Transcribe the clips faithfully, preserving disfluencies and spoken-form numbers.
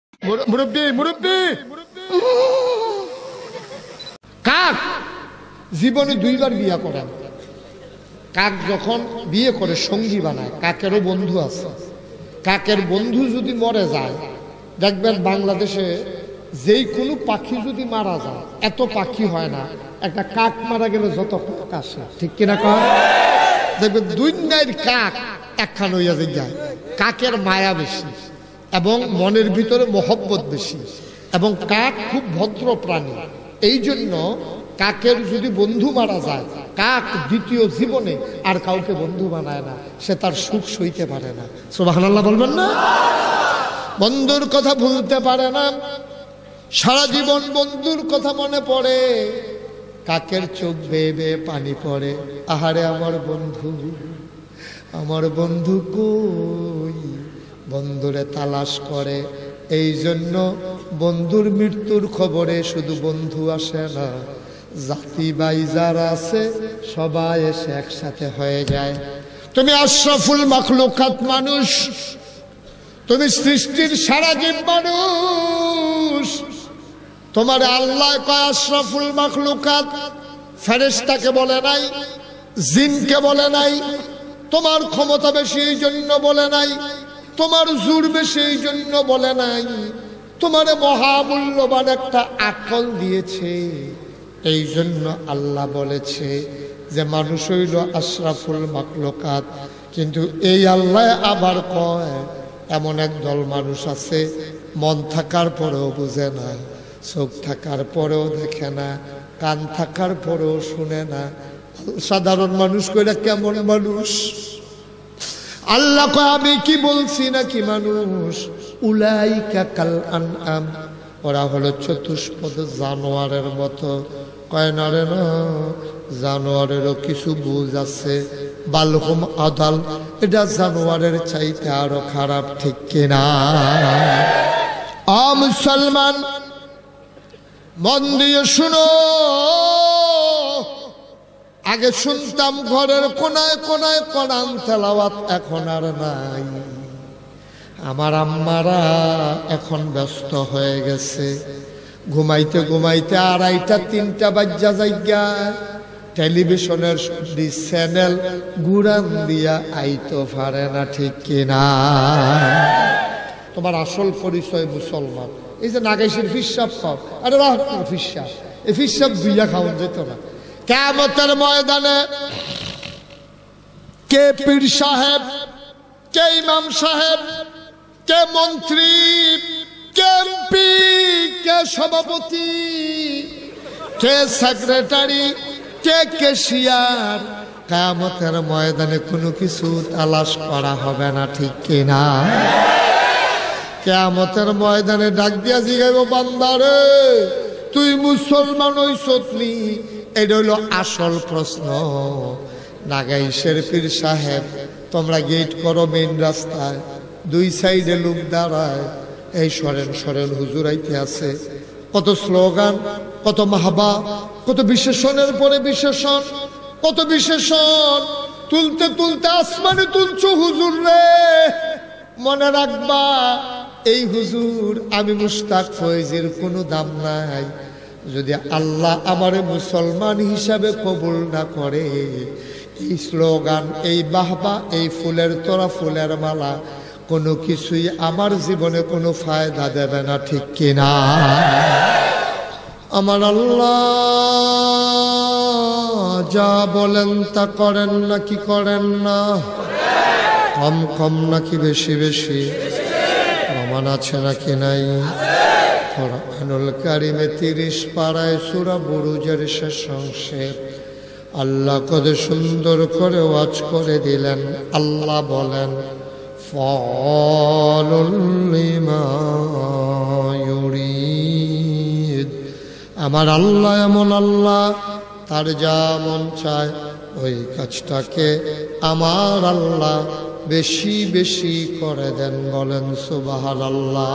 মুরব্বী মুরব্বী কাক জীবনে দুইবার বিয়ে করেন। কাক যখন বিয়ে করে সঙ্গী বানায়, কাকেরও বন্ধু আছে। কাকের বন্ধু যদি মরে যায়, দেখবেন বাংলাদেশে যেই কোনো পাখি যদি মারা যায়, এত পাখি হয় না, একটা কাক মারা গেলে যত কাক আসে, ঠিক কিনা কয়? দেখবেন দুই নাইর কাক একখান হইয়া যায়। কাকের মায়া বেশি এবং মনের ভিতরে মহব্বত বেশি, এবং কাক খুব ভদ্র প্রাণী। এই জন্য কাকের যদি বন্ধু মারা যায়, কাক দ্বিতীয় জীবনে আর কাউকে বন্ধু বানায় না, সে তার সুখ সইতে পারে না। সুবহানাল্লাহ বলবেন না? বন্ধুর কথা ভুলতে পারে না, সারা জীবন বন্ধুর কথা মনে পড়ে। কাকের চোখ বেয়ে বেয়ে পানি পড়ে, আহারে আমার বন্ধু, আমার বন্ধু কই। বন্ধুরে তালাশ করে। এই জন্য বন্ধুর মৃত্যুর খবরে শুধু বন্ধু আসে না, জাতি ভাই যারা আছে সবাই এসে একসাথে হয়ে যায়। তুমি আশরাফুল মাখলুকাত মানুষ, তুমি সৃষ্টির সারা জীব মানুষ। তোমার আল্লাহ কয় আশরাফুল মাখলুকাত, ফেরেশতাকে বলে নাই, জিনকে বলে নাই। তোমার ক্ষমতা বেশি এই জন্য বলে নাই, তোমার জোর বেশি এই জন্য বলে নাই। তোমারে মহামূল্যবান একটা আকল দিয়েছে, এই জন্য আল্লাহ বলেছে যে মানুষ হইল আশরাফুল মাখলুকাত। কিন্তু এই আল্লাহ আবার কয় এমন এক দল মানুষ আছে, মন থাকার পরেও বুঝে না, চোখ থাকার পরেও দেখে না, কান থাকার পরেও শুনে না। সাধারণ মানুষ কইরা কেমন মানুষ? আল্লাহ কয় আমি কি বলছি নাকি মানুষ? উলাইকা কাল আনআম, ওরা হলো চতুষ্পদ জানোয়ারের মতো। কয় না রে না, জানোয়ারেরও কিছু বুঝ আছে। বালহুম আদাল, এটা জানোয়ারের চাইতে আরো খারাপ, ঠিক কিনা? আ মুসলমান, মন দিয়ে শুনো। আগে শুনতাম ঘরের কোনায় কোনায় কোরআন তেলাওয়াত, এখন আর নাই। আমার আম্মারা এখন ব্যস্ত হয়ে গেছে, ঘুমাইতে ঘুমাইতে আড়াইটা তিনটা বাজ্যা জায়গা টেলিভিশনের চ্যানেল গুড়ান দিয়া আইতো পারে না, ঠিক কিনা? তোমার আসল পরিচয় মুসলমান। এই যে নাগাইশের ফিসাব খাও, আরে রাহ ফিসাব, এই ফিসাব দুইয়া খাওয়া যেত না। কিয়ামতের ময়দানে কে পীর সাহেব, কে ইমাম সাহেব, কে মন্ত্রী, কে এমপি, কে সভাপতি, কে সেক্রেটারি, কে ক্যাশিয়ার, কিয়ামতের ময়দানে কোনো কিছু তালাশ করা হবে না, ঠিক কিনা? কিয়ামতের ময়দানে ডাক দিয়া জিগাইব, বান্দারে তুই মুসলমান হইছত নি? এটা হইল আসল প্রশ্ন। নাগাইশের পীর সাহেব, তোমরা গেট করো মেইন রাস্তায়, দুই সাইডে লোক দাঁড়ায়, এই সরেন সরেন হুজুর আইতে আছে। কত স্লোগান, কত মাহবা, কত বিশেষণের পরে বিশেষণ, কত বিশেষণ তুলতে তুলতে আসমানে তুলছো হুজুর রে। মনে রাখবা এই হুজুর আমি মুশতাক ফয়েজের কোনো দাম নাই। যদি আল্লাহ আমারে মুসলমান হিসাবে কবুল না করে, এই স্লোগান, এই বাহবা, এই ফুলের তোরা, ফুলের মালা, কোনো কিছুই আমার জীবনে কোনো ফায়দা দেবে না, ঠিক কিনা? আমার আল্লাহ যা বলেন তা করেন নাকি করেন না? কম কম নাকি বেশি বেশি? প্রমাণ আছে নাকি নাই? কোরআনুল কারিমে তিরিশ পারায় সূরা বুরুজের শেষ অংশে আল্লাহ কত সুন্দর করে ওয়াজ করে দিলেন। আল্লাহ বলেন, ফালুল লিমা ইউরিদ। আমার আল্লাহ এমন আল্লাহ, তার যা মন চায় ওই কাজটাকে আমার আল্লাহ বেশি বেশি করে দেন। বলেন সুবহানাল্লাহ।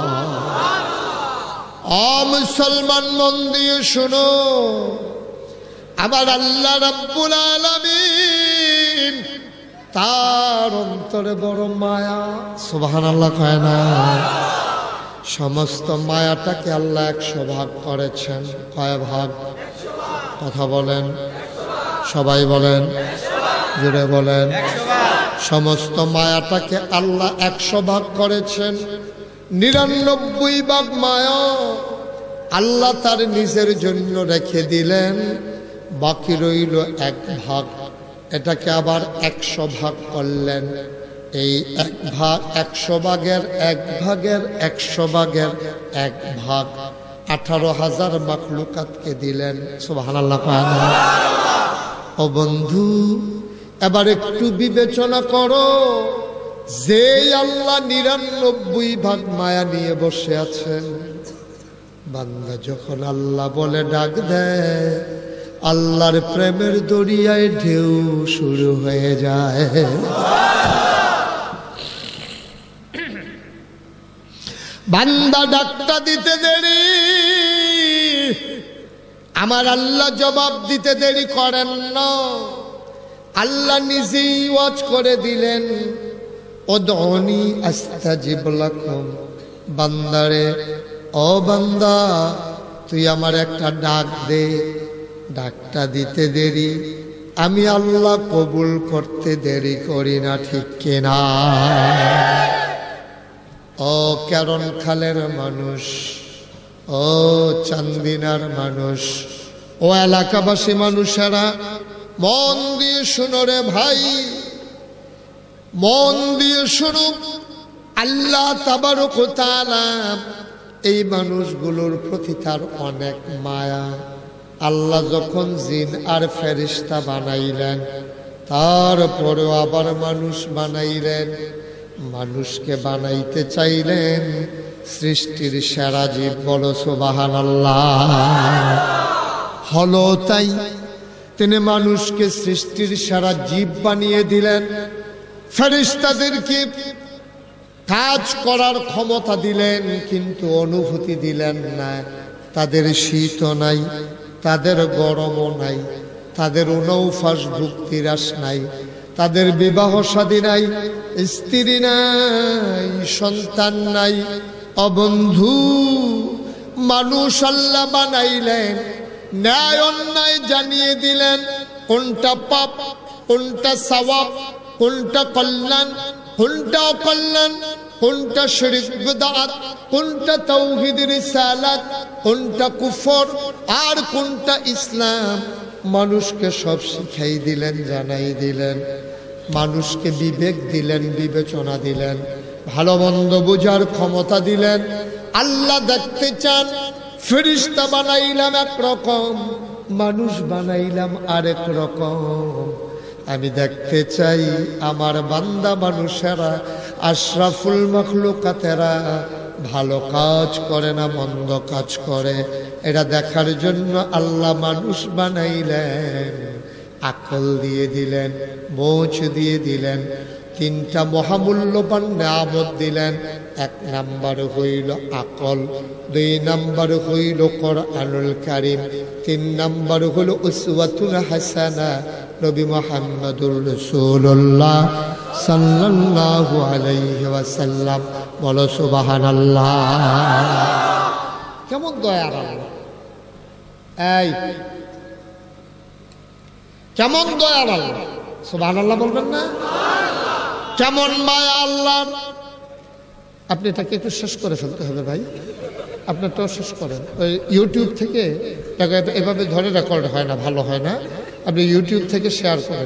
আ মুসলমান, মন দিয়ে শোনো, আমার আল্লাহ রাব্বুল আলামিন, তার অন্তরে বড় মায়া। সুবহানাল্লাহ কয় না? সমস্ত মায়াটাকে আল্লাহ একশো ভাগ করেছেন। কয় ভাগ? কথা বলেন, সবাই বলেন, জুড়ে বলেন। সমস্ত মায়াটাকে আল্লাহ একশো ভাগ করেছেন। নিরানব্বই ভাগ মায়া আল্লাহ তার নিজের জন্য রেখে দিলেন, বাকি রইল এক ভাগ। এটাকে আবার একশো ভাগ করলেন। এই এক ভাগ, একশো ভাগের এক ভাগের একশো ভাগের এক ভাগ আঠারো হাজার মাখলুকাতকে দিলেন। সুবহানাল্লাহ। ও বন্ধু, এবার একটু বিবেচনা করো, যে আল্লাহ নিরানব্বই ভাগ মায়া নিয়ে বসে আছেন, বান্দা যখন আল্লাহ বলে ডাক দেয়, আল্লাহর প্রেমের দরিয়ায় ঢেউ শুরু হয়ে যায়। বান্দা ডাকটা দিতে দেরি, আমার আল্লাহ জবাব দিতে দেরি করেন না। আল্লাহ নিজেই ওয়াজ করে দিলেন, উদউনি আস্তাজিব লাকুম। বান্দারে, ও বান্দা, তুই আমার একটা ডাক দে। ডাকটা দিতে দেরি, আমি আল্লাহ কবুল করতে দেরি করি না, ঠিক কিনা? ও কেরন খালের মানুষ, ও চান্দিনার মানুষ, ও এলাকাবাসী মানুষেরা, মন দিয়ে শুনো রে ভাই, মন দিয়ে শুনো। আল্লাহ তাবারক ওয়া তাআলা এই মানুষগুলোর প্রতি তার অনেক মায়া। আল্লাহ যখন জিন আর ফেরেশতা বানাইলেন, তারপরেও আবার মানুষ বানাইলেন। মানুষকে বানাইতে চাইলেন সৃষ্টির সেরা জীব। বলো সুবহানাল্লাহ। হলো তাই, তিনি মানুষকে সৃষ্টির সেরা জীব বানিয়ে দিলেন। ফেরেশতাদেরকে কাজ করার ক্ষমতা দিলেন, কিন্তু অনুভূতি দিলেন না। তাদের শীতও নাই, তাদের গরমও নাই, তাদের উনৌফাস ভুক্তিরাস নাই, তাদের বিবাহ শাদী নাই, স্ত্রী নাই, সন্তান নাই। অবন্ধু, মানুষ আল্লাহ বানাইলেন, ন্যায় অন্যায় জানিয়ে দিলেন, কোনটা পাপ, কোনটা সওয়াব, কোনটা কল্যাণ, কোনটা অকল্যাণ, কোনটা শিরক বিদআত, কোনটা তাওহীদ রিসালাত, কোনটা কুফর আর কোনটা ইসলাম। মানুষকে সব শিখাই দিলেন, জানাই দিলেন। মানুষকে বিবেক দিলেন, বিবেচনা দিলেন, ভালো মন্দ বোঝার ক্ষমতা দিলেন। আল্লাহ দেখতে চান, ফেরেশতা বানাইলাম একরকম, মানুষ বানাইলাম আরেক রকম। আমি দেখতে চাই আমার বান্দা মানুষেরা, আশরাফুল মাখলুকাতেরা ভালো কাজ করে না মন্দ কাজ করে, এটা দেখার জন্য আল্লাহ মানুষ বানাইলেন। আকল দিয়ে দিলেন, বোঝ দিয়ে দিলেন, তিনটা মহামূল্যবান নিয়ামত দিলেন। এক নাম্বার হইল আকল, দুই নাম্বার হইল কোরআনুল কারীম, তিন নাম্বার হইল উসওয়াতুল হাসানা, নবী মুহাম্মদুর রাসূলুল্লাহ সাল্লাল্লাহু আলাইহি ওয়াসাল্লাম। বলো সুবহানাল্লাহ। কেমন দয়ার আল্লাহ! এই কেমন দয়ার আল্লাহ! সুবহানাল্লাহ বলবেন না? কেমন মায়া আল্লাহ! আপনি এটাকে একটু শেষ করে ফেলতে হবে ভাই, আপনারটাও শেষ করেন। ওই ইউটিউব থেকে এভাবে ধরে রেকর্ড হয় না, ভালো হয় না। আপনি ইউটিউব থেকে শেয়ার করেন।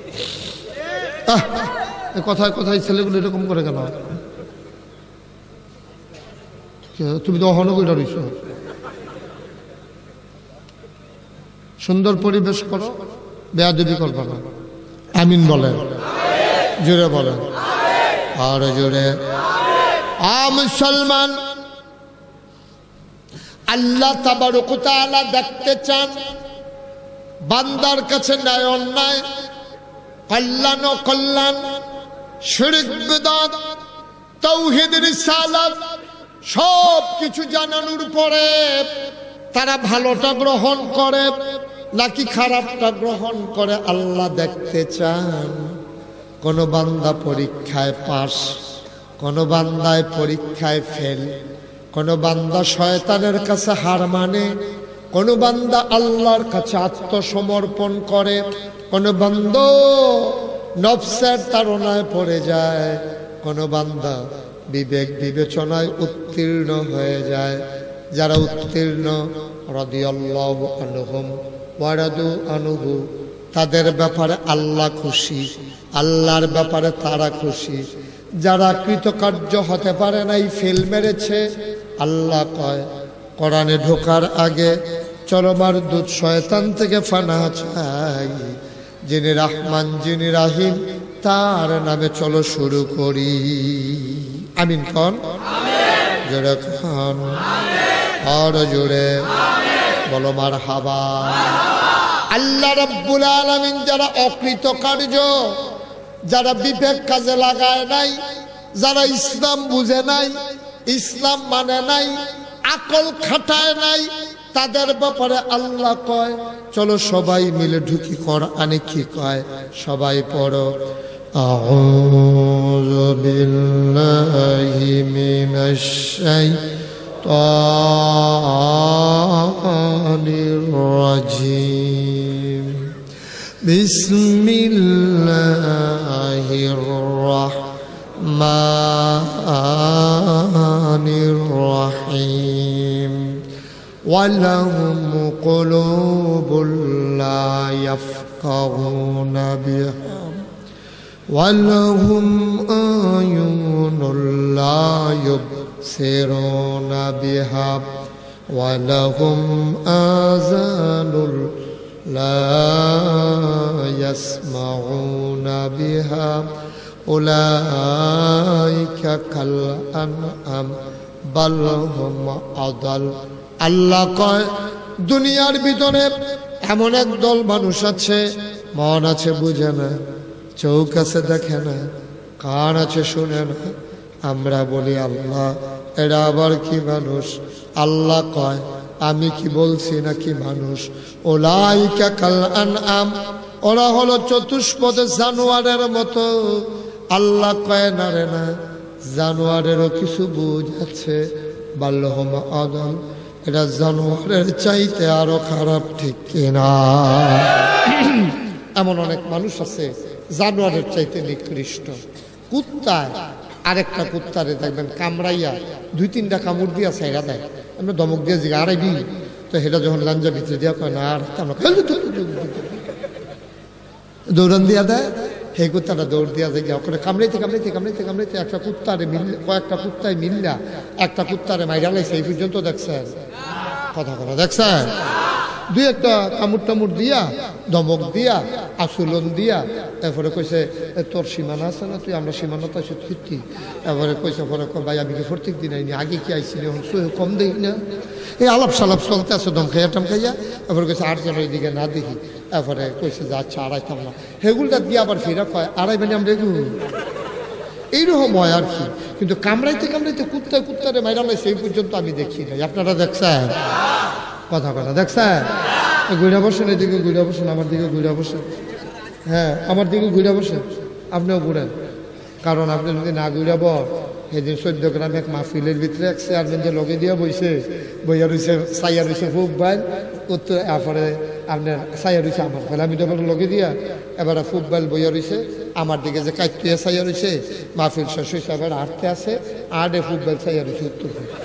কোথায় কোথায় ছেলেগুলো এরকম করে গেল? তুমি তো অহনগর রইছ। সুন্দর পরিবেশ করো, বেয়াদবি করবা না। আমিন বলেন, জোরে বলেন, আর জোরে। আ মুসলমান, আল্লাহ তাবারক ওয়া তাআলা দেখতে চান বান্দার কাছে ন্যায় অন্যায়, কল্যাণ অকল্যাণ, শিরক বিদআত, তাওহীদ রিসালাত সব কিছু জানানোর পরে তারা ভালোটা গ্রহণ করে নাকি খারাপটা গ্রহণ করে আল্লাহ দেখতে চান। কোন বান্দা পরীক্ষায় পাস, কোন বান্দায় পরীক্ষায় ফেল, কোন বান্দা শয়তানের কাছে হার মানে, কোন বান্দা আল্লাহর কাছে আত্মসমর্পণ করে, কোন বান্দা নফসের তাড়নায় পড়ে যায়, কোন বান্দা বিবেক বিবেচনায় উত্তীর্ণ হয়ে যায়। যারা উত্তীর্ণ রাদিয়াল্লাহু আনহুম ওয়া রাদু আনহু, তাদের ব্যাপারে আল্লাহ খুশি, আল্লাহর ব্যাপারে তারা খুশি। যারা কৃতকার্য হতে পারে নাই, ফেল মেরেছে, আল্লাহ কয় কোরআনে ঢোকার আগে চরমার দুধ শয়তান থেকে ফানা চাই, যিনি রহমান যিনি রাহিম, তার নামে চলো শুরু করি। আমিন কন, জোরে খান, আর জোরে বলো মারহাবা। আল্লাহ রাব্বুল আলামিন যারা অকৃতকার্য, যারা বিবেক কাজে লাগায় নাই, যারা ইসলাম বুঝে নাই, ইসলাম মানে নাই, আকল খাটায় নাই, তাদের ব্যাপারে আল্লাহ কয় চলো সবাই মিলে ঢুকি। কোরআনে কি কয়? সবাই পড়ো, আউযু বিল্লাহি মিনাশ শাইতানির রাজিম, বিসমিল্লাহির রাহমানির রাহিম। ওয়ালাহুম কুলুবুল লা ইয়াফকাহুনা বিহা ওয়ালাহুম আয়ুনুল লা ইউবসিরুনা বিহা ওয়ালাহুম আযানুল লা ইয়াসমাউনা বিহা উলাইকা কাল আনআম বাল হুম আদাল। আল্লাহ কয় দুনিয়ার ভিতরে এমন এক দল মানুষ আছে, মন আছে বুঝে না, চোখ আছে দেখে না, কান আছে শুনে না। আমরা বলি আল্লাহ এরা আবার কি মানুষ? আল্লাহ কয় আমি কি বলছি নাকি মানুষ? উলাইকা কাল আনআম, ওরা হলো চতুষ্পদে জানোয়ারের মতো। আল্লাহ কয় না রে না, জানোয়ারেরও কিছু বুঝ আছে। বাল্যহম আদম, এটা জানোয়ারের চাইতে আরো খারাপ, ঠিক কিনা? এমন অনেক মানুষ আছে জানোয়ারের চাইতে নিকৃষ্ট। কুত্তায় আরেকটা কুত্তারে দেখবেন কামড়াইয়া দুই তিনটা কামড় দিয়া ছাইরা দেয়, আমরা দমক দিয়ে জিগা আড়াইবি, তো সেটা যখন লাঞ্জা ভিতরে দিয়া কয় না আর দৌড়ান দিয়া দেয়, সেই কুত্তাটা দৌড় দিয়া যায় ওখানে কামড়াইতে কামড়াইতে কামড়াইতে কামড়াইতে একটা কুত্তারে মিল কয়েকটা কুত্তায় মিললা একটা কুত্তারে মাইরা লাইছে। এই পর্যন্ত দেখছেন কথা কথা দেখছেন? দুই একটা কামড় টামড় দিয়া দমক দিয়া আচুলন দিয়া তারপরে কইছে তোর সীমানা আছে না, তুই আমরা সীমানাতে আছি ফিরতি। তারপরে কইছে পরে ভাই আমি কি প্রত্যেক দিন আইনি, আগে কি আইসিনি, এখন কম দেখি না। এই আলাপ সালাপ চলতে আছে দম খাইয়া টাম খাইয়া। তারপরে কইছে আর যেন এইদিকে না দেখি। তারপরে কইছে যে আচ্ছা আড়াইতাম না, হেগুলটা দিয়ে আবার ফিরা কয় আড়াই মানে আমরা এগুলো এইরকম হয় আর কি। কিন্তু কামড়াইতে কামড়াইতে কুত্তায় কুত্তারে মাইরা নাই সেই পর্যন্ত আমি দেখি নাই। আপনারা দেখছেন কথা কথা দেখছেন? ঘুরে বসেন, এদিকে ঘুরে বসেন, আমার দিকে ঘুরে বসেন, হ্যাঁ আমার দিকে ঘুরে বসেন, আপনিও ঘুরেন। কারণ আপনি যদি না ঘুরাব, সেদিন চোদ্দ গ্রাম এক মাহফিলের ভিতরে এক চেয়ারম্যান যে লগে দিয়া বইছে, বইয়া রয়েছে চাইয়া রয়েছে খুব বাইল উত্তর, এরপরে আপনার চাইয়া রয়েছে আমার ফেলে, আমি তখন লগে দিয়া এবার খুব বাইল বইয়া রয়েছে আমার দিকে যে কাইতুয়া চাইয়া রয়েছে। মাহফিল শেষ হয়েছে, এবার আটতে আছে আটে খুব বাইল চাইয়া রয়েছে উত্তর।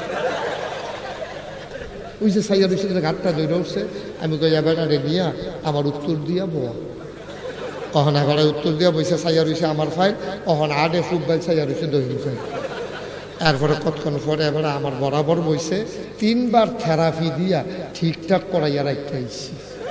ওই যে চাইয়া রয়েছে ঘাটটা দৌড়ে উঠছে, আমি কই এবার আরে দিয়া আমার উত্তর দিয়া বোয়া, কখন এবারে উত্তর দিয়া বইছে চাইয়া রয়েছে আমার ফাইল, কখন আটে খুব বাইল চাইয়া রয়েছে দহিন ফাইল। এরপরে কতক্ষণ পরে এবারে আমার বরাবর বইছে, তিনবার থেরাপি দিয়া ঠিকঠাক করাইয়া রাখতে আইছি।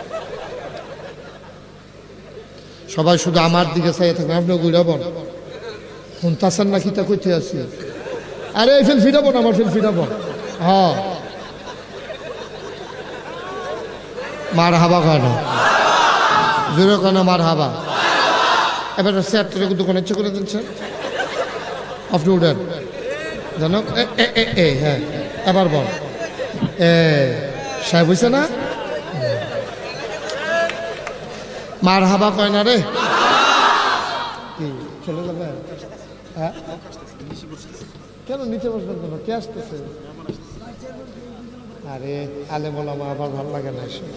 সবাই শুধু আমার দিকে চাইয়া থাকবে, আপনি ঘুরাবন শুনতাছেন না খিতা কইতে আছি? আরে এই ফিল ফিরাবো না, আমার ফিল ফিরাবো। হ্যাঁ মার হাবা কয় না, জোরে কয় না মার হাবা। এবার চেয়ারটা দোকানে ইচ্ছে করে দিচ্ছেন, আপনি উঠেন জানো। হ্যাঁ এবার বল, এ সাহেব হয়েছে না? মার হাবা কয় না রে, চলে যাবে? হ্যাঁ কেন নিচে বসবেন কেন? কে আসতেছে? আরে আলেম ওলামা আবার ভালো লাগে না এসব।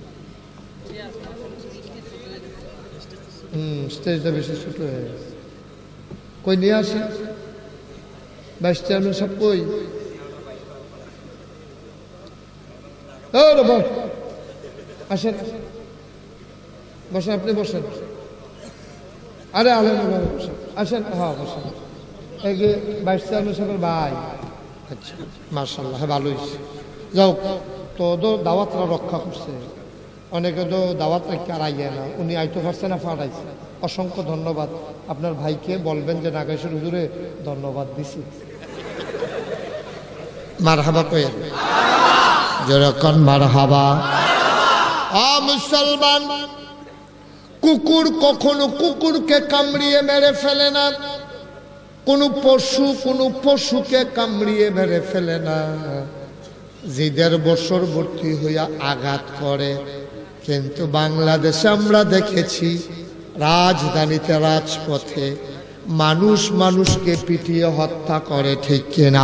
হুম স্টেজটা বেশি ছোট হয়ে গেছে। কই নিয়ে আসি ভাইস চেয়ারম্যান সব কই? আসেন বসেন, আপনি বসেন। আরে আলেম ওলামা বসেন, আসেন। হ্যাঁ বসেন। এই যে ভাইস চেয়ারম্যান সাহেবের ভাই। আচ্ছা মাশাআল্লাহ, হ্যাঁ ভালোই। যাও তো তো দাওয়াতরা রক্ষা করছে। অনেকে তো দাওয়াত রেখে আর আইয়ে না, উনি আইতে পারছে না, ফাটাইছে। অসংখ্য ধন্যবাদ। আপনার ভাইকে বলবেন যে নাগেশ্বর হুজুরে ধন্যবাদ দিছি। মারহাবা কইেন, যেরকম মারহাবা। আ মুসলমান, কুকুর কখনো কুকুরকে কামড়িয়ে মেরে ফেলে না, কোন পশু কোন পশুকে কামড়িয়ে মেরে ফেলে না। জিদের বছর ভর্তি হইয়া আঘাত করে। কিন্তু বাংলাদেশে আমরা দেখেছি রাজধানীতে রাজপথে মানুষ মানুষকে পিটিয়ে হত্যা করে, ঠিক কিনা?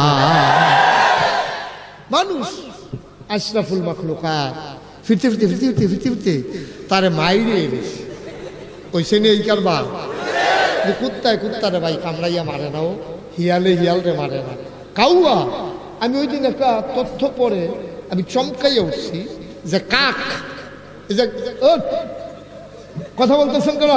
মানুষ আশরাফুল মাখলুকাত ফিরতে ফিরতে ফিরতে ফিরতে ফিরতে ফিরতে তারে মাইরে এনেছে। ওইসে নিয়ে এই কারবার কুত্তায় কুত্তারে ভাই কামড়াইয়া মারে না, ও হিয়ালে হিয়ালরে মারে না, কাউয়া। আমি ওই দিন একটা তথ্য পড়ে আমি চমকাইয়া উঠছি যে কাক, কথা বলতেছেন কেন?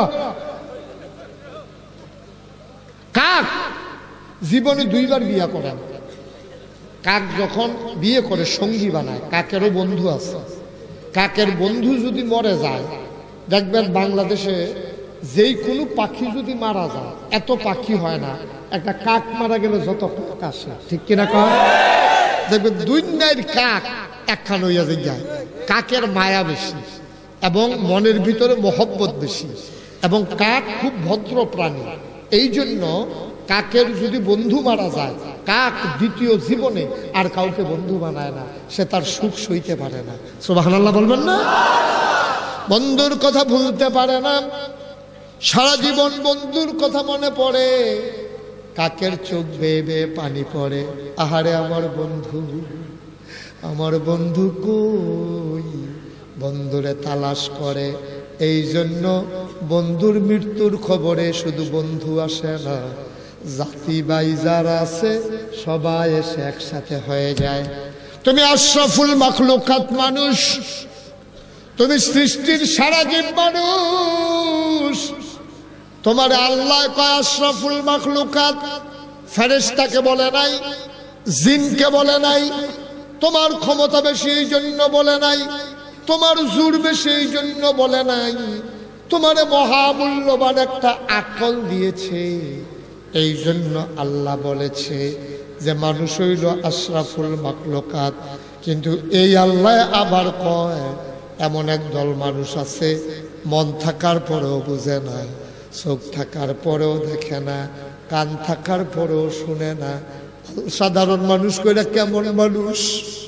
কাক জীবনে দুইবার বিয়া করেন। কাক যখন বিয়ে করে সঙ্গী বানায়, কাকেরও বন্ধু আছে। কাকের বন্ধু যদি মরে যায়, দেখবেন বাংলাদেশে যেই কোনো পাখি যদি মারা যায়, এত পাখি হয় না, একটা কাক মারা গেলে যত কাক আসে, ঠিক কিনা কয়? দেখবেন দুই নাইর কাক একখান হইয়া যায়। কাকের মায়া বেশি এবং মনের ভিতরে মহব্বত বেশি, এবং কাক খুব ভদ্র প্রাণী। এই জন্য কাকের যদি বন্ধু মারা যায়, কাক দ্বিতীয় জীবনে আর কাউকে বন্ধু বানায় না, সে তার সুখ সইতে পারে না। সুবহানাল্লাহ বলবেন না? বন্ধুর কথা ভুলতে পারে না, সারা জীবন বন্ধুর কথা মনে পড়ে। কাকের চোখ বেয়ে বেয়ে পানি পড়ে, আহারে আমার বন্ধু, আমার বন্ধু কই? বন্ধুরে তালাশ করে। এই জন্য বন্ধুর মৃত্যুর খবরে শুধু বন্ধু আসে না, জাতি ভাই যারা আছে সবাই এসে একসাথে হয়ে যায়। তুমি আশরাফুল মাখলুকাত মানুষ, তুমি সৃষ্টির সারা জীব মানুষ। তোমার আল্লাহ কয় আশরাফুল মাখলুকাত, ফেরেশতাকে বলে নাই, জিনকে বলে নাই। তোমার ক্ষমতা বেশি এই জন্য বলে নাই, তোমার জোর বেশি এই জন্য বলে নাই। তোমারে মহামূল্যবান একটা আকল দিয়েছে, এই জন্য আল্লাহ বলেছে যে মানুষ হইল আশরাফুল মাখলুকাত। কিন্তু এই আল্লাহ আবার কয় এমন এক দল মানুষ আছে, মন থাকার পরেও বুঝে না, চোখ থাকার পরেও দেখে না, কান থাকার পরেও শুনে না। সাধারণ মানুষ কইরা কেমন মানুষ?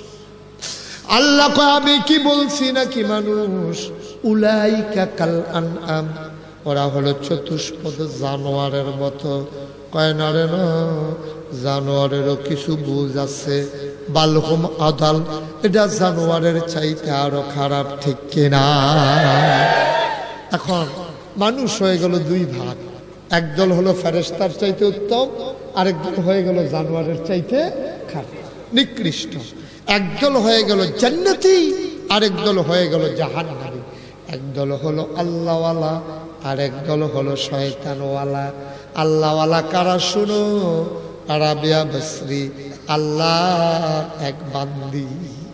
আল্লাহ কয় আমি কি বলছি নাকি মানুষ? উলাইকা কাল আনআম, ওরা হলো চতুষ্পদ জানোয়ারের মতো। কয় না রে না, জানোয়ারেরও কিছু বুঝ আছে। বালহুম আদাল, এটা জানোয়ারের চাইতে আরো খারাপ, ঠিক কিনা? এখন মানুষ হয়ে গেল দুই ভাগ, একদল হলো ফেরেশতার চাইতে উত্তম, আরেকদল হয়ে গেল জানোয়ারের চাইতে খারাপ, নিকৃষ্ট। একদল হয়ে গেল জান্নাতি, আরেকদল হয়ে গেল জাহান্নামী। একদল হলো আল্লাহওয়ালা, আরেকদল হলো শয়তানওয়ালা। আল্লাহওয়ালা কারা শুনো? রাবিয়া বসরি, আল্লাহ এক বান্দি।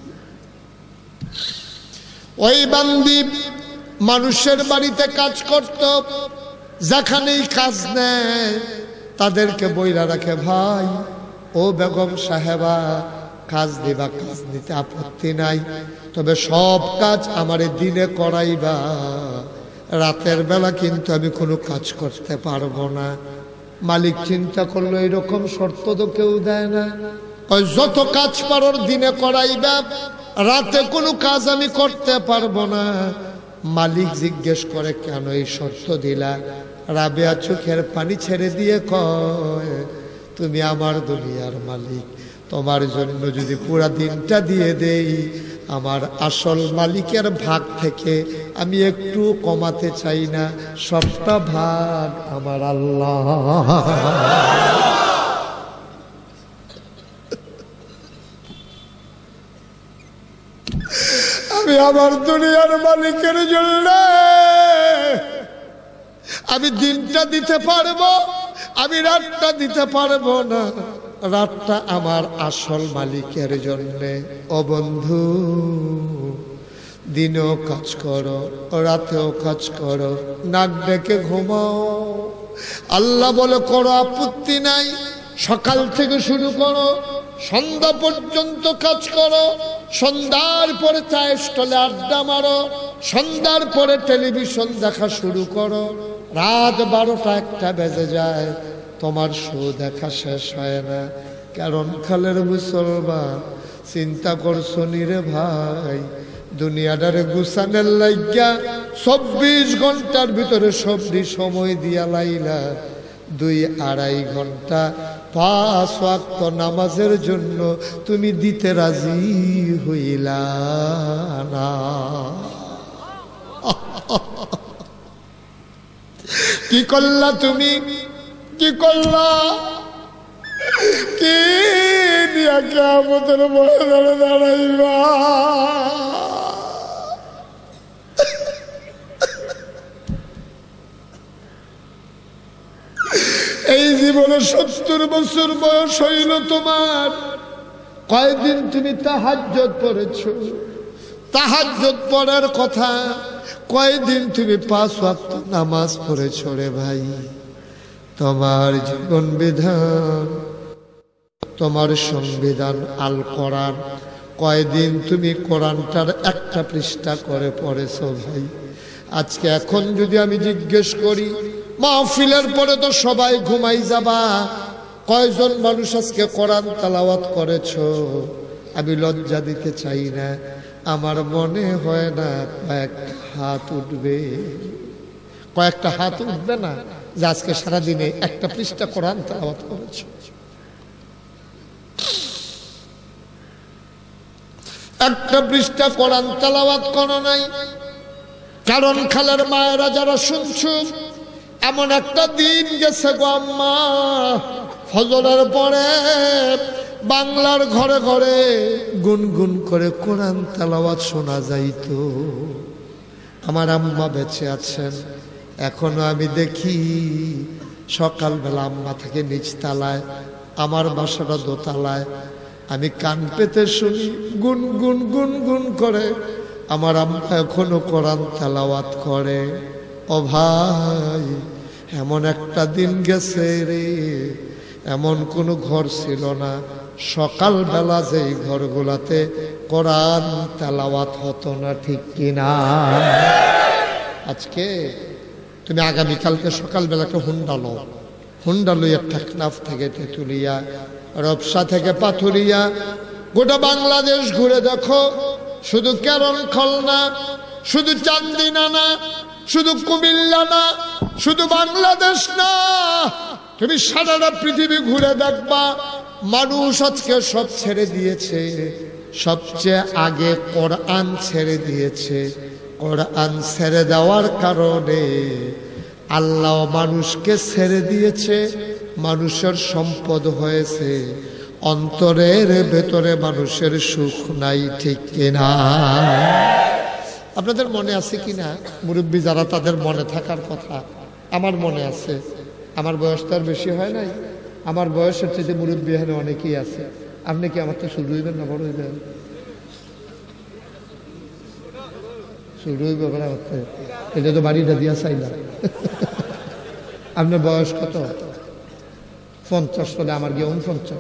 ওই বান্দি মানুষের বাড়িতে কাজ করত, যেখানেই কাজ নেয় তাদেরকে বইরা রাখে, ভাই ও বেগম সাহেবা কাজ দিবা, কাজ দিতে আপত্তি নাই, তবে সব কাজ আমারে দিনে করাইবা, রাতের বেলা কিন্তু আমি কোনো কাজ করতে পারবো না। মালিক চিন্তা করলো এরকম শর্ত তো কেউ দেয় না, যত কাজ পারোর দিনে করাইবা, রাতে কোনো কাজ আমি করতে পারবো না। মালিক জিজ্ঞেস করে কেন এই শর্ত দিলা? রাবেয়া চোখের পানি ছেড়ে দিয়ে কয় তুমি আমার দুনিয়ার মালিক, তোমার জন্য যদি পুরা দিনটা দিয়ে দেই, আমার আসল মালিকের ভাগ থেকে আমি একটু কমাতে চাই না, সবটা ভাগ আমার আল্লাহ। আমি আমার দুনিয়ার মালিকের জন্য আমি দিনটা দিতে পারবো, আমি রাতটা দিতে পারবো না, রাতটা আমার আসল মালিকের জন্যে। ও বন্ধু, দিনেও কাজ করো, রাতেও কাজ করো, নাক ডেকে ঘুমাও। আল্লাহ বলে করো, আপত্তি নাই। সকাল থেকে শুরু করো, সন্ধ্যা পর্যন্ত কাজ করো। সন্ধ্যার পরে চায়ের স্টলে আড্ডা মারো, সন্ধ্যার পরে টেলিভিশন দেখা শুরু করো। রাত বারোটা একটা বেজে যায়, তোমার শো দেখা শেষ হয় না। কারণ খালের মুসলমান, চিন্তা করছো নি রে ভাই, দুনিয়াটারে গুছানের লাইগা চব্বিশ ঘন্টার ভিতরে সবজি সময় দিয়া লাইলা দুই আড়াই ঘন্টা পাঁচ ওয়াক্ত নামাজের জন্য তুমি দিতে রাজি হইলা না। কি করলা তুমি, কি করলা? কি দিয়া কিয়ামতের ময়দানে দাঁড়াইবা? এই জীবনে সত্তর বছর বয়স হইল তোমার, কয়দিন তুমি তাহাজ্জুদ পড়েছো? তাহাজ্জুদ পড়ার কথা, কয়দিন তুমি পাঁচ ওয়াক্ত নামাজ পড়েছো রে ভাই? তোমার জীবন বিধান, তোমার সংবিধান আল কোরআন, কয়দিন তুমি কোরআনটার একটা পৃষ্ঠা করে পড়েছো ভাই? আজকে এখন যদি আমি জিজ্ঞেস করি, মাহফিলের পরে তো সবাই ঘুমাই যাবা, কয়জন মানুষ আজকে কোরআন তেলাওয়াত করেছো? আমি লজ্জা দিতে চাই না, আমার মনে হয় না কয়েকটা হাত উঠবে। কয়েকটা হাত উঠবে না যে আজকে সারাদিনে একটা পৃষ্ঠা কোরআন তেলাওয়াত করেছো? একটা পৃষ্ঠা কোরআন তেলাওয়াত করো নাই। কারণ খালের মায়েরা যারা শুনছো, এমন একটা দিন গেছে গো আম্মা, ফজরের পরে বাংলার ঘরে ঘরে গুনগুন করে কোরআন তেলাওয়াত শোনা যাইতো। আমার আম্মা বেঁচে আছেন এখনো, আমি দেখি সকালবেলা আম্মা থাকে নিচতলায়, আমার বাসাটা দোতলায়, আমি কান পেতে শুনি গুন গুন গুন গুন করে আমার আম্মা এখনো কোরআন তেলাওয়াত করে। ও ভাই, এমন একটা দিন গেছে রে, এমন কোনো ঘর ছিল না সকালবেলা যেই ঘরগুলাতে কোরআন তেলাওয়াত হতো না, ঠিক কিনা? আজকে তুমি আগামীকালকে সকালবেলাকে হুন্ডা লো, হুন্ডা লইয়া টেকনাফ থেকে তেঁতুলিয়া, রবসা থেকে পাথুরিয়া, গোটা বাংলাদেশ ঘুরে দেখো, শুধু কেরন খলনা, শুধু চান্দিনা না, শুধু কুমিল্লা না, শুধু বাংলাদেশ না, তুমি সারাটা পৃথিবী ঘুরে দেখবা, মানুষ আজকে সব ছেড়ে দিয়েছে। সবচেয়ে আগে কোরআন ছেড়ে দিয়েছে। কোরআন ছেড়ে দেওয়ার কারণে আল্লাহ মানুষকে ছেড়ে দিয়েছে, মানুষের সম্পদ হয়েছে, অন্তরের ভেতরে মানুষের সুখ নাই, ঠিক কিনা? আপনাদের মনে আছে কিনা, মুরব্বী যারা, তাদের মনে থাকার কথা, আমার মনে আছে। আমার বয়স তো আর বেশি হয় নাই, আমার বয়সের চেয়ে মুরব্বী এখানে অনেকেই আছে। আপনি কি আমার তো শুরু হইবেন না বড় হইবেন? শুরু হইবে বেড়া হচ্ছে, এটা তো বাড়িটা দিয়া চাইলাম। আপনার বয়স কত? পঞ্চাশ বলে, আমার গিয়ে উনপঞ্চাশ।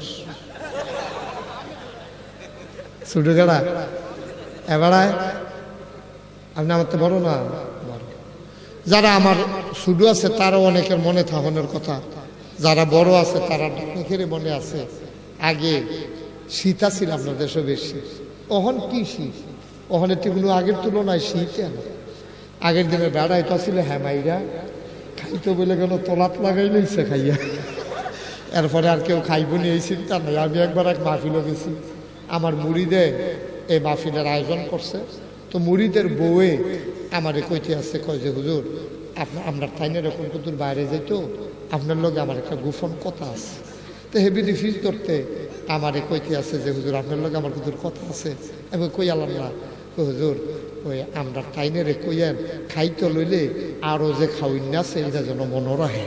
ছোট গেড়া এবারায় আপনি আমার তো বড় না। যারা আমার ছোট আছে তারাও অনেকের মনে থাকানোর কথা, যারা বড় আছে তারা অনেকের মনে আছে। আগে শীত ছিল আপনার দেশে বেশি, ওখান কি শীত, ওখানে কোনো আগের তুলনায় শীত। আগের দিনে বেড়াইতে ছিল হ্যামাইরা, খাইতে বলে কেন তলাত লাগাই লইছে খাইয়া। এরপরে আর কেউ খাইব নি এই চিন্তা নেই। আমি একবার এক মাহফিলে গেছি, আমার মুড়িদে এই মাহফিলের আয়োজন করছে, তো মুড়িদের বউয়ে আমারে কইতে আসছে, কয় যে হুজুর আপনার আপনার থাইনের এরকম কুতুর বাইরে যেত, আপনার লগে আমার একটা গোপন কথা আছে। তো হেবি রিফিউজ করতে আমারে কইতে আছে যে হুজুর আপনার লগে আমার কুতুর কথা আছে। আমি কই আলাম না, হুজুর ওই আমরা টাইনেরে কইয়েন খাইতে লইলে আরো যে খাওয়াইন আছে এটা যেন মনে রাখে।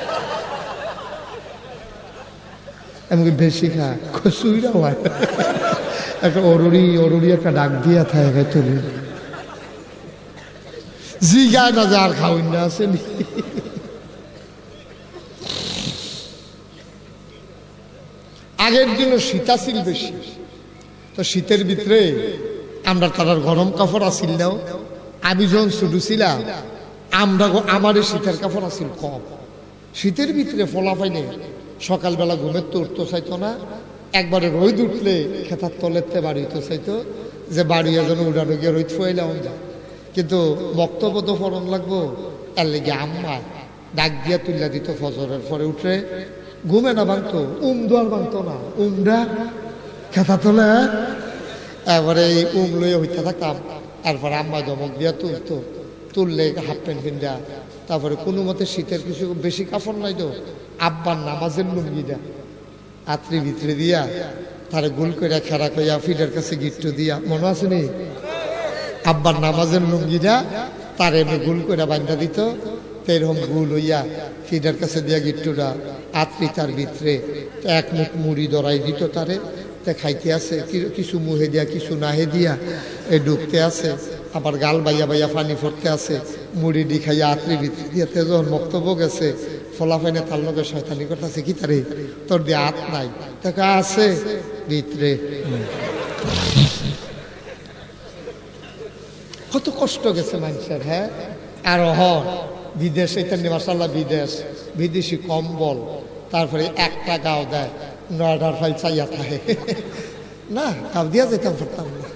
এমনকি বেশি খা সুইরা হয় একটা অরুরি অরুরি একটা ডাক দিয়া থাকে খাইতে লইলে জি গায় না যে আর খাওয়াইন না আছে। আগের দিনও শীত আসিল বেশি, তো শীতের ভিতরে আমরা তার গরম কাপড় আসিল নাও। আমি যখন শুধু ছিলাম আমরা আমার শীতের কাপড় আসিল কম। শীতের ভিতরে ফলা পাইলে সকালবেলা ঘুমের তো উঠতে চাইতো না, একবারে রোদ উঠলে খেতার তলেতে বাড়ি উঠতে চাইতো যে বাড়িয়া যেন উড়ানো গিয়ে রোদ ফুয়াইলাম যায়। কিন্তু বক্তব্য তো ফরন লাগবো, এর লেগে আম্মা ডাক দিয়া তুল্লা দিত ফজরের পরে উঠে, ঘুমে না ভাঙতো, উম দোয়ার ভাঙতো না, উমরা খেতা তোলে এবারে এই উম লইয়া হইতে থাকতাম। তারপরে আম্মা ধমক দিয়া তুলতো, তুললে হাফ প্যান্ট পিন্দা, তারপরে কোনো মতে শীতের কিছু বেশি কাপড় নাই তো আব্বার নামাজের লুঙ্গিটা আত্রি ভিতরে দিয়া তারে গোল করে খেরা কইয়া ফিডের কাছে গিট্টু দিয়া, মনে আছে নি আব্বার নামাজের লুঙ্গিটা তারে এমনি গোল করে বান্ধা দিত। তো এরকম গোল হইয়া ফিডের কাছে দিয়া গিট্টুটা আত্রি তার ভিতরে এক মুখ মুড়ি দরাই দিত তারে, তে খাইতে আছে কিছু মুহে দিয়া কিছু নাহে দিয়া এই ঢুকতে আছে, আবার গাল বাইয়া বাইয়া পানি পড়তে আছে, মুড়ি ডি খাইয়া আত্রি ভিতরে দিয়াতে যখন বক্তব্য গেছে ফলাফাইনে তার লগে শয়তানি করতেছে, কি তারে তোর দিয়ে হাত নাই, তাকে আছে ভিতরে। কত কষ্ট গেছে মানুষের। হ্যাঁ, আর হন বিদেশ এটা মাশাআল্লাহ বিদেশ বিদেশি কম্বল, তারপরে একটা গাও দেয় নয়ডার ফাইল চাইয়া থাকে না, গাও দিয়া যেতাম পারতাম না।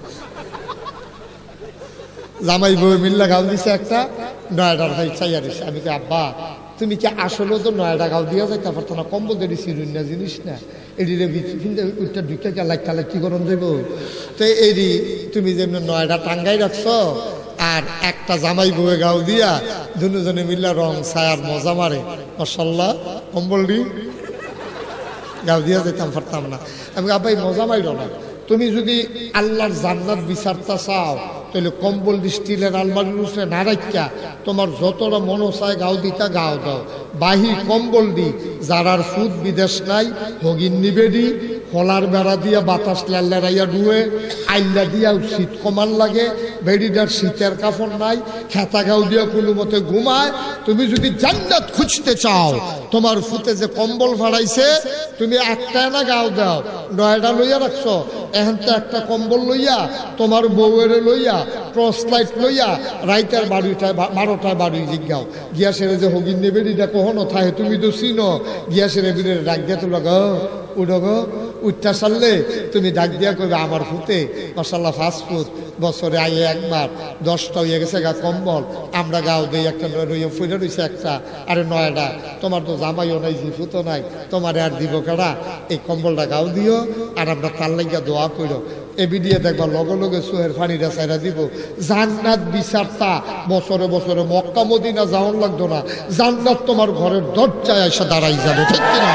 জামাই বউ মিল্লা গাও দিছে একটা নয়ডার ফাইল চাইয়া দিছে। আমি কি আব্বা তুমি কি আসলে তো নয়ডা গাও দিয়া যাইতে পারতো না, কম্বল দিয়ে চিরুন না জিনিস না, এটিরে উঠটা ঢুকে গেলাই কালে কি গরম যাইব। তো এরি তুমি যেমন নয়ডা টাঙ্গাই রাখছো আর একটা জামাই বউয়ে গাও দিয়া দুজনে মিল্লা রং ছায়ার মজা মারে, মাশাআল্লাহ কম্বল দি গাও দিয়া যেতাম পারতাম না। আমি আব্বাই মজা মাইল না, তুমি যদি আল্লাহর জান্নাত বিচারতা চাও তাহলে কম্বল দি স্টিলের আলমারির উপরে না রাখিয়া তোমার যতটা মনো চায় গাও দিতা গাও দাও, বাহি কম্বল দি যারার সুদ বিদেশ নাই হগিন নিবেদি খোলার বেড়া দিয়া বাতাস লাল্লারাইয়া ডুয়ে আইল্লা দিয়া শীত কমান লাগে, বেডিটার শীতের কাপড় নাই, খেতা গাও দিয়া কোনো মতে ঘুমায়। তুমি যদি জান্নাত খুঁজতে চাও তোমার ফুতে যে কম্বল ফাড়াইছে তুমি একটা না গাও দাও, নয়টা লইয়া রাখছো, এখন তো একটা কম্বল লইয়া তোমার বউয়ের লইয়া টর্চ লাইট লইয়া রাইতের বারোটায় বারোটায় বাড়ি জিজ্ঞাও গিয়া সেরে যে হগিন নেবে এটা কখনো থাকে তুমি তো চিনো, গিয়া সেরে বিরে ডাক দিয়া তো লাগ উঠো গো, উঠটা সারলে তুমি ডাক দিয়া করবে আমার ফুতে মাশাআল্লাহ ফাস্ট ফুড বছরে আইয়ে একবার দশটা হয়ে গেছে গা কম্বল, আমরা গাও দিই একটা ফুটে রয়েছে একটা, আরে নয়টা তোমার তো জামাইও নাই জিফুতো নাই, তোমার আর দিব কেডা, এই কম্বলটা গাও দিও আর আমরা তার লাগিয়া দোয়া করো। এবি দিয়ে দেখবা লগে লগে সুহের ফানিটা চাইরা দিব। জান্নাত বিচারতা বছরে বছরে মক্কা মদিনা যাওয়ার লাগতো না, জান্নাত তোমার ঘরের দরজায় এসে দাঁড়াই যাবে, ঠিক কিনা?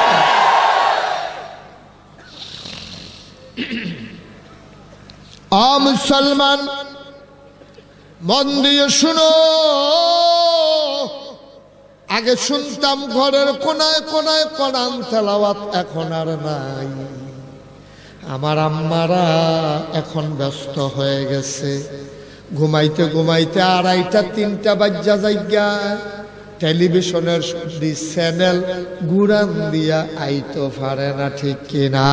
আ মুসলমান মন দিয়ে শুনো, আগে শুনতাম ঘরের কোনায় কোনায় কোরআন তেলাওয়াত, এখন আর নাই। আমার আম্মারা এখন ব্যস্ত হয়ে গেছে, ঘুমাইতে ঘুমাইতে আড়াইটা তিনটা বাজ্যা জায়গা টেলিভিশনের চ্যানেল গুড়ান দিয়া আইতো পারে না, ঠিক কিনা?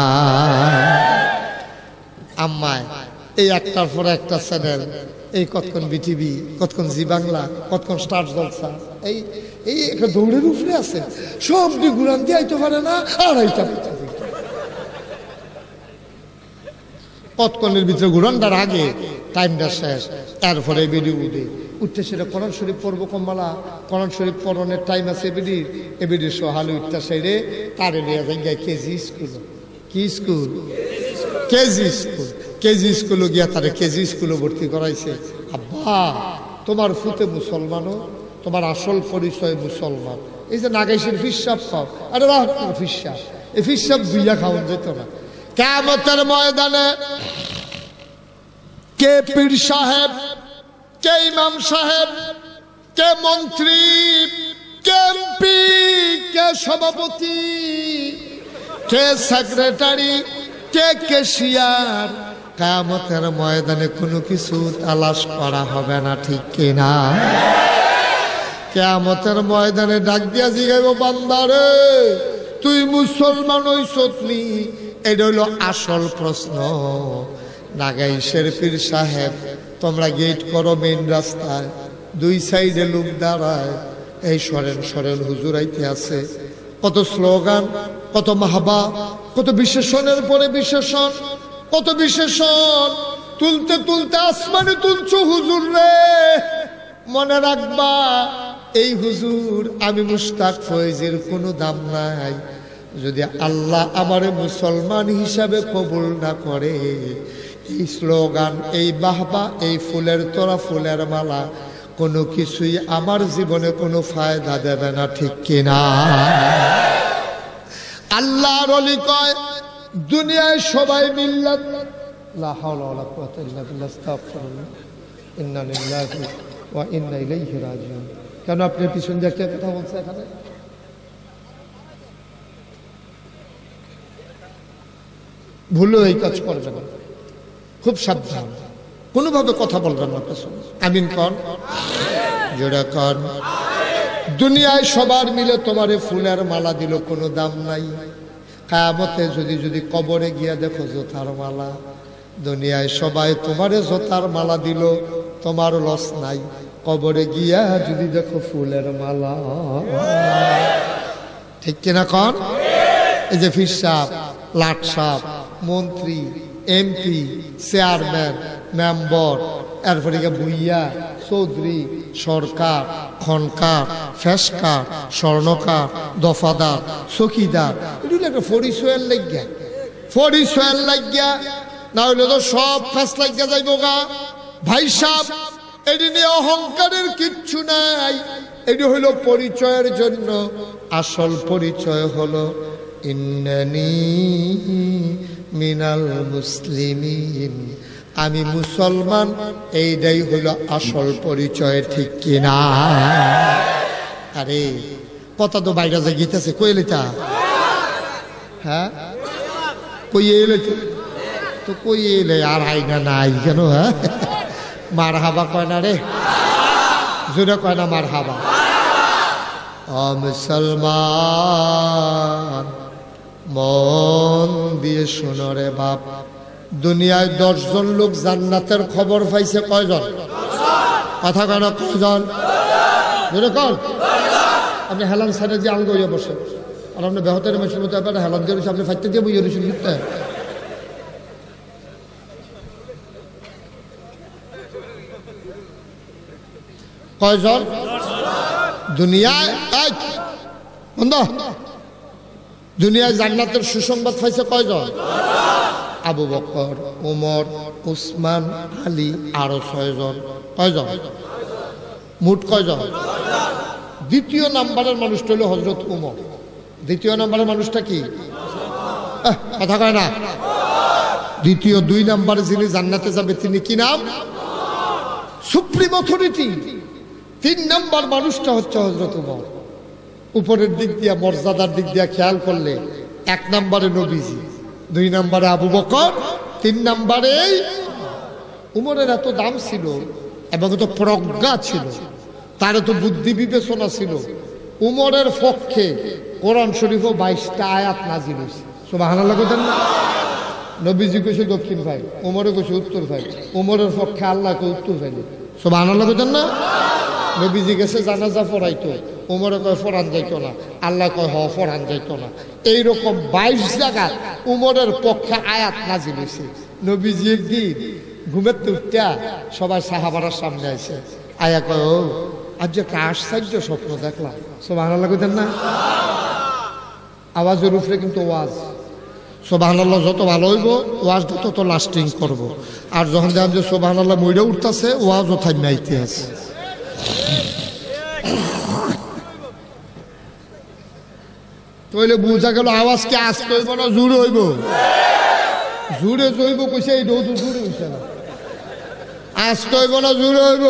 আম্মায় এই একটার পর একটা চ্যানেল, এই কতক্ষণ বিটিভি, কতক্ষণ জি বাংলা, কতক্ষণ স্টার জলসা, এই এই একটা দৌড়ের উপরে আছে, সব গুড়ান দিয়ে আইতে পারে না আড়াইটা। কতক্ষণের ভিতরে ঘুরানটার আগে টাইমটা শেষ, তারপরে বেরিয়ে উঠে উঠতে সেটা কোরআন শরীফ পড়বো কম্বালা কোরআন শরীফ পড়নের টাইম আছে এবিডির এবিডির সহালু উঠতে সেরে তারে নিয়ে যাই কেজি স্কুল কি স্কুল কেজি স্কুল কেজি স্কুলে গিয়া তারে কেজি স্কুলে ভর্তি করাইছে আব্বা তোমার ফুতে মুসলমানও তোমার আসল পরিচয় মুসলমান এই যে নাগাইশের ফিসাব খাও আরে রাহ ফিসাব এই ফিসাব দুইয়া খাওয়া যেত না কিয়ামতের ময়দানে কে পীর সাহেব কে ইমাম সাহেব কে মন্ত্রী কে এমপি কে সভাপতি কে সেক্রেটারি কে ক্যাশিয়ার কিয়ামতের ময়দানে কোনো কিছু তালাশ করা হবে না ঠিক কিনা কিয়ামতের ময়দানে ডাক দিয়া জিগাইব বান্দারে তুই মুসলমান হইছত নি এটা হইল আসল প্রশ্ন নাগাইশের পীর সাহেব তোমরা গেট করো মেইন রাস্তায় দুই সাইডে লোক দাঁড়ায় এই সরেন সরেন হুজুর আইতে আছে কত স্লোগান কত মাহবা কত বিশেষণের পরে বিশেষণ কত বিশেষণ তুলতে তুলতে আসমানে তুলছো হুজুর রে মনে রাখবা এই হুজুর আমি মুশতাক ফয়েজের কোনো দাম নাই যদি আল্লাহ আমারে মুসলমান হিসাবে কবুল না করে এই স্লোগান এই বাহবা এই ফুলের তোরা ফুলের মালা কোনো কিছুই আমার জীবনে কোনো ফায়দা দেবে না ঠিক কিনা আল্লাহর ওলি কয় দুনিয়ায় সবাই মিল্লাত লা হাওলা ওয়ালা কুওয়াতা ইল্লা বিল্লাহ আস্তাগফিরুল্লাহ ইন্না লিল্লাহি ওয়া ইন্না ইলাইহি রাজিউন কেন আপনি পিছন দিয়ে একটা কথা বলছে এখানে ভুলেও এই কাজ করবেন না খুব সাবধান কোনোভাবে কথা বলবেন না পেছনে আমিন কন জোড়া কন দুনিয়ায় সবার মিলে তোমারে ফুলের মালা দিল কোনো দাম নাই কিয়ামতে যদি যদি কবরে গিয়া দেখো জোতার মালা দুনিয়ায় সবাই তোমারে জোতার মালা দিল তোমার লস নাই কবরে গিয়া যদি দেখো ফুলের মালা ঠিক কিনা কন এই যে ফির সাহেব লাট সাহেব মন্ত্রী এমপি চেয়ারম্যান মেম্বার এরপরে ভুইয়া চৌধুরী সরকার খনকার ফেসকার স্বর্ণকার দফাদার চকিদার এগুলো একটা পরিচয়ের লাগিয়া পরিচয়ের লাগিয়া না হইলে তো সব ফেস লাগিয়া যাইব গা ভাই সাহেব এটি নিয়ে অহংকারের কিচ্ছু নাই এটি হইল পরিচয়ের জন্য আসল পরিচয় হলো ইন্নানি মিনাল মুসলিমিন আমি মুসলমান এইটাই হলো আসল পরিচয় ঠিক কিনা আরে কথা তো বাইরে যে গীতেছে কইলিতা হ্যাঁ কই এলে তো কই এলে আর আইনা নাই কেন হ্যাঁ মার হাবা কয় না রে জোরে কয় না মার হাবা ও মুসলমান মন দিয়ে শোনো রে বাপ দুনিয়ায় দশজন লোক জান্নাতের খবর পাইছে কয়জন কথা কেন কয়জন জোরে কন আপনি হেলান সাইডে যে আলগো হইয়া বসে আর আপনি বেহতের মেশিন মতো একটা হেলান দিয়ে রয়েছে আপনি ফাইতে দিয়ে বইয়ে রয়েছেন লিখতে কয়জন দুনিয়ায় বন্ধ দুনিয়ায় জান্নাতের সুসংবাদ পাইছে কয়জন আবু বকর ওমর উসমান আলী আরো ছয়জন কয়জন মোট কয়জন দ্বিতীয় নাম্বারের মানুষটা হলো হযরত ওমর দ্বিতীয় নাম্বারের মানুষটা কি কথা কয় না দ্বিতীয় দুই নাম্বারে যিনি জান্নাতে যাবে তিনি কি নাম সুপ্রিম অথরিটি তিন নাম্বার মানুষটা হচ্ছে হযরত ওমর উপরের দিক দিয়ে মর্যাদার দিক দিয়ে খেয়াল করলে এক নম্বরে নবীজি দুই নম্বরে আবু বকর তিন নম্বরে উমরের এত দাম ছিল এবং এত প্রজ্ঞা ছিল তার এত বুদ্ধি বিবেচনা ছিল উমরের পক্ষে কোরআন শরীফ বাইশটা আয়াত নাজিল হয়েছে সুবহানাল্লাহ বলেন না নবীজি কইছে দক্ষিণ ভাই উমরে কইছে উত্তর ভাই উমরের পক্ষে আল্লাহকে উত্তর ভাই সুবহানাল্লাহ বলেন না নবীজি গেছে জানাজা পড়াইতো উমরে কয় ফরান যাইতো না আল্লাহ কয় হ ফরান যাইতো না এইরকম বাইশ জায়গা উমরের পক্ষে আয়াত নাজিল হয়েছে নবীজি একদিন ঘুমের উঠা সবাই সাহাবারার সামনে আসে আয়া কয় ও আজ যে একটা আশ্চর্য স্বপ্ন দেখলাম। সুবহানাল্লাহ কইতেন না? আওয়াজের উপরে কিন্তু ওয়াজ, সুবহানাল্লাহ যত ভালো হইব ওয়াজটা তত লাস্টিং করব। আর যখন দেখেন যে সুবহানাল্লাহ মইরা উঠতেছে ওয়াজও থাইমা আইতে আছে। তাহলে বুঝা গেল আওয়াজ কি আস্তে হইব না জোরে হইব? জোরে জইব কইছে, এই দৌড় জোরে হইছে না, আস্তে হইব না জোরে হইব?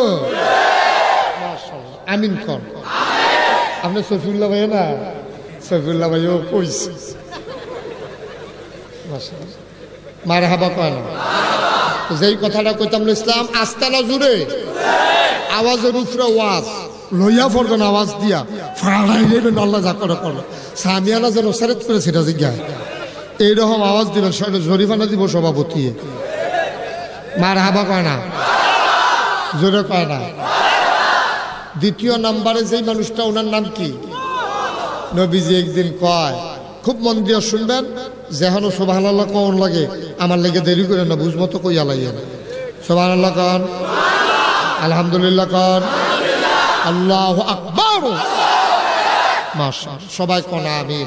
আমিন কর। আপনি সফিউল্লাহ ভাই না? সফিউল্লাহ ভাইও কইছে মারহাবা কয় না? যেই কথাটা কইতাম ইসলাম আস্তে না জোরে, আওয়াজের উপরে ওয়াজ লইয়া পড়বেন, আওয়াজ দিয়া ফাড়াই নেবেন, আল্লাহ যা করে করবে। সামিয়ানা যেন সেরেত করে সেটা জিজ্ঞাসা এইরকম আওয়াজ দিবেন, জরিমানা দিব সভাপতি। মারহাবা কয় না? জোরে কয় না? দ্বিতীয় নাম্বারে যেই মানুষটা, ওনার নাম কি? নবীজি একদিন কয়, খুব মন দিয়ে শুনবেন, যেহানো সুবহানাল্লাহ কোন লাগে আমার লেগে দেরি করে না, বুঝমতো কইয়া লাগে। সুবহানাল্লাহ কন, আলহামদুলিল্লাহ কন, আল্লাহু আকবার, মাশাআল্লাহ, সবাই কোন আমিন।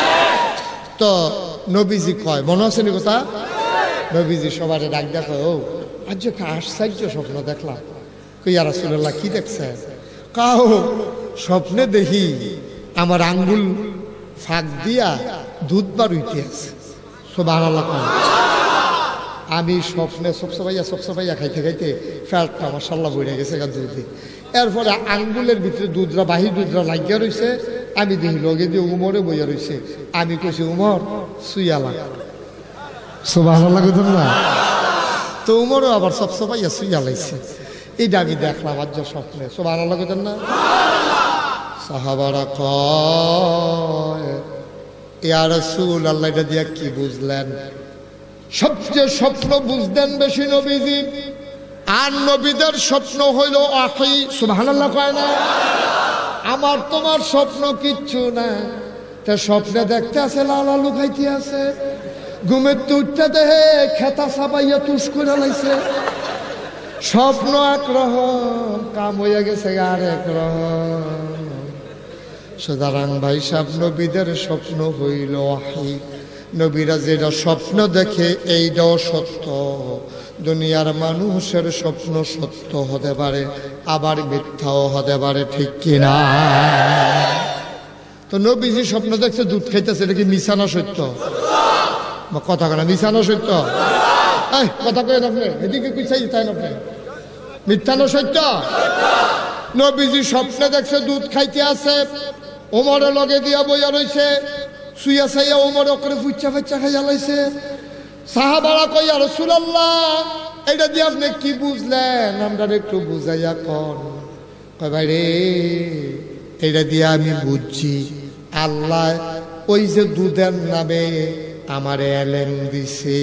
তো নবীজি কয়, মনে আছে নি কথা? নবীজি সবার ডাক দেখো, ও আজ একটা আশ্চর্য স্বপ্ন দেখলাম। কই ইয়া রাসূলুল্লাহ কি দেখছে? কাও স্বপ্নে দেখি আমার আঙ্গুল ফাঁক দিয়া দুধ বার হইতে আছে। সুবহানাল্লাহ। আমি স্বপ্নে সবসবাইয়া সবসবাইয়া খাইতে খাইতে ফ্যাটটা মাশাআল্লাহ বইরে গেছে গা দুধে। এরপরে আঙ্গুলের ভিতরে দুধরা বাহির দুধরা লাগিয়া রয়েছে। আমি দেখি লগে দিয়ে উমরে বইয়া রয়েছে। আমি কইছি উমর সুইয়ালা। সুবহানাল্লাহ কইতেন না? তো উমরও আবার সবসবাইয়া সুইয়ালাইছে। এইটা আমি দেখলাম আজ স্বপ্নে। সুবহানাল্লাহ কইতেন না? সাহাবারা কয়, ইয়া রাসূলুল্লাহ এটা দিয়া কি বুঝলেন? সবচেয়ে স্বপ্ন বুঝতেন বেশি নবীজি, আর নবীদের স্বপ্ন হইল ওহী। সুবহানাল্লাহ কয় না? আমার তোমার স্বপ্ন কিচ্ছু না। তা স্বপ্নে দেখতে আছে লাল আলু খাইতে আছে, ঘুমের তুটতে দেহে খেতা সাবাইয়া তুষ করে লাইছে। স্বপ্ন একরকম, কাম হইয়া গেছে আর একরকম। সুতরাং ভাই সাহেব, নবীদের স্বপ্ন হইল ওহী। নবীরা যেটা স্বপ্ন দেখে এইটাও সত্য। দুনিয়ার মানুষের স্বপ্ন সত্য হতে পারে, আবার মিথ্যাও হতে পারে, ঠিক কিনা? তো নবীজি স্বপ্ন দেখছে দুধ খাইতেছে, এটা কি মিছা না সত্য? কথা কেনা মিছা না সত্য? কথা কেন আপনি এদিকে পিছাই তাই আপনি? মিথ্যা না সত্য? নবীজি স্বপ্নে দেখছে দুধ খাইতে আছে, ওমরে লগে দিয়া বইয়া রইছে, শুইয়া ছাইয়া ওমর ওকরে ফুচ্চা ফুচ্চা খাইয়া লাইছে। সাহাবারা কই, ইয়া রাসূলুল্লাহ এটা দিয়ে আপনি কি বুঝলেন? আমরা একটু বুঝাইয়া কন। কয় ভাই রে, এটা দিয়ে আমি বুঝছি আল্লাহ ওই যে দুধের নামে আমার এলেম দিছে।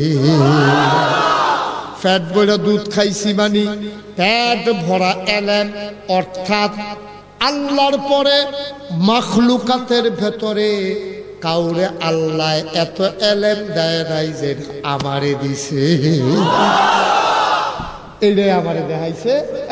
পেট ভরা দুধ খাইছি মানে পেট ভরা এলেম, অর্থাৎ আল্লাহর পরে মাখলুকাতের ভেতরে কাউরে আল্লাহ এত এলেম দেয় নাই যে আমারে দিছে। এইটাই আমারে দেখাইছে,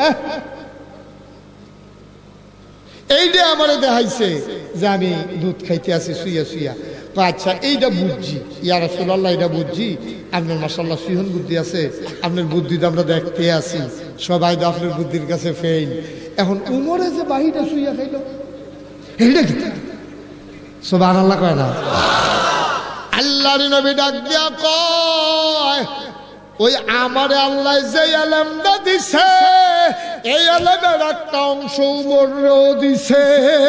এইটাই আমারে দেখাইছে যে আমি দুধ খাইতে আছি শুইয়া শুইয়া। তো আচ্ছা এইটা বুঝছি ইয়া রাসূলুল্লাহ, এটা বুঝছি আপনার মাশাআল্লাহ সিহন বুদ্ধি আছে, আপনার বুদ্ধিটা আমরা দেখতে আছি, সবাই তো আপনার বুদ্ধির কাছে ফেইল। এখন উমরে যে বাহিটা শুইয়া খাইল এইটা কি? সুবহানাল্লাহ কয় না? আল্লাহর নবী ডাক দিয়া কয়, ওই আমারে আল্লাহ যে ইলমটা দিছে এই ইলমের একটা অংশ উমরও দিছে।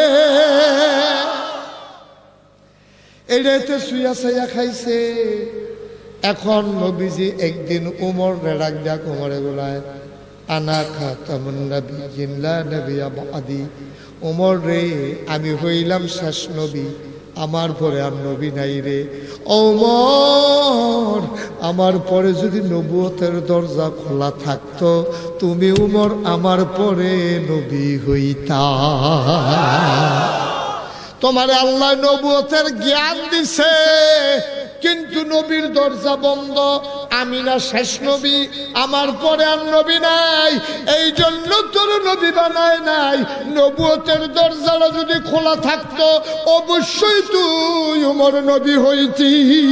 এইটাতে শুইয়া ছাইয়া খাইছে। এখন নবীজি একদিন উমরে ডাক দিয়া উমরে বলায়, আনা খাতামুন নবিয়্যিন লা নবিয়্যা বাদি। উমর রে, আমি হইলাম শেষ নবী, আমার পরে আর নবী নাই রে। ওমর, আমার পরে যদি নবুয়তের দরজা খোলা থাকতো তুমি উমর আমার পরে নবী হইতা। তোমার আল্লাহ নবুয়তের জ্ঞান দিছে, কিন্তু নবীর দরজা বন্ধ। আমি না শেষ নবী, আমার পরে আর নবী নাই, এই জন্য তোর নবী বানায় নাই। নবুয়তের দরজাটা যদি খোলা থাকতো অবশ্যই তুই ওমর নবী হইতি।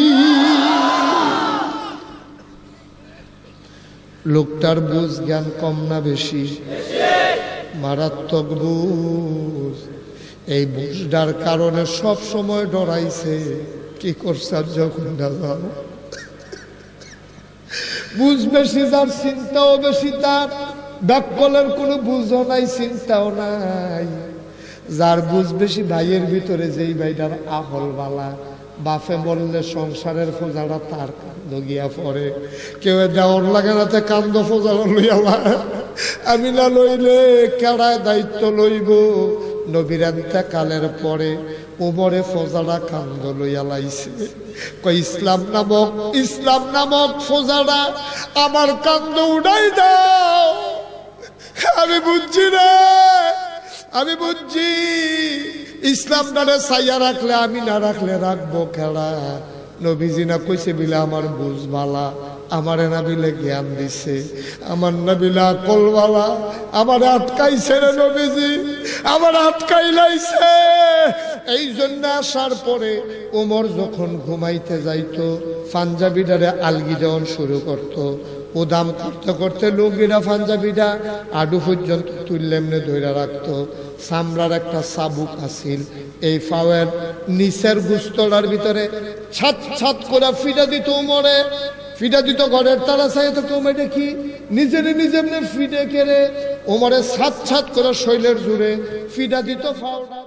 লোকটার বুঝ জ্ঞান কম না বেশি? মারাত্মক বুঝ। এই বুঝটার কারণে সব সময় ডরাইছে। কি করছে যখন যাও বুঝ বেশি, যার চিন্তাও বেশি, তার ব্যাককলের কোনো বুঝও নাই, চিন্তাও নাই। যার বুঝ বেশি ভাইয়ের ভিতরে, যেই ভাইটার আহল বালা, বাপে বললে সংসারের ফোজাটা তার কান্দ গিয়া পড়ে। কেউ দেওয়ার লাগে না, কান্দ ফোজাটা লইয়া, আমি না লইলে কেড়ায় দায়িত্ব লইব। নবীর কালের পরে ওমরে ফোজাটা কান্দ লইয়া লাইছে। কই ইসলাম নামক ইসলাম নামক ফোজাটা আমার কান্দ উড়াই দাও। আমি বুঝছি রে, আমি বুঝছি ইসলামটারে সাইয়া রাখলে, আমি না রাখলে রাখবো খেলা। নবীজি না কইছে বিলে আমার বুঝ বালা, আমারে না বিলে জ্ঞান দিছে, আমার না বিলে আকল বালা, আমার আটকাইছে রে নবীজি, আমার আটকাই লাইছে। এই জন্য আসার পরে ওমর যখন ঘুমাইতে যাইতো, পাঞ্জাবিটারে আলগি দেওয়ান শুরু করতো। উদাম করতে করতে লোকেরা পাঞ্জাবিটা আডু পর্যন্ত তুললে এমনি ধরে রাখতো। চামড়ার একটা চাবুক আছিল, এই ফাওয়ের নিচের গুস্তলার ভিতরে ছাত ছাত করে ফিটা দিত উমরে, ফিটা দিত ঘরের তারা চাই তো মেয়েটা কি নিজের নিজে এমনি ফিটে কেড়ে ওমরে ছাত ছাত করে শৈলের জুড়ে ফিটা দিত ফাওটা।